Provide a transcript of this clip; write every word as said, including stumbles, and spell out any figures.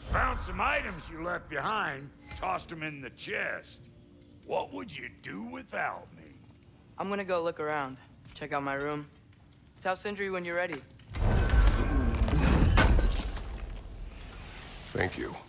Found some items you left behind, tossed them in the chest. What would you do without me? I'm gonna go look around. Check out my room. Tell Sindri when you're ready. Thank you.